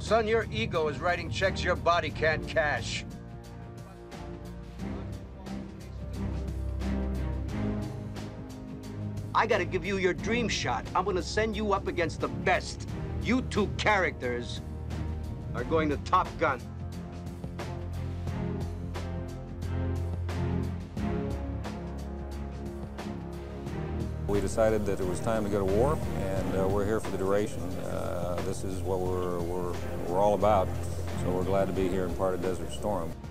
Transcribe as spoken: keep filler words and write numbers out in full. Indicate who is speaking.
Speaker 1: Son, your ego is writing checks your body can't cash. I gotta give you your dream shot. I'm gonna send you up against the best. You two characters are going to Top Gun.
Speaker 2: We decided that it was time to go to war, and uh, we're here for the duration. Uh, this is what we're, we're, we're all about, so we're glad to be here in part of Desert Storm.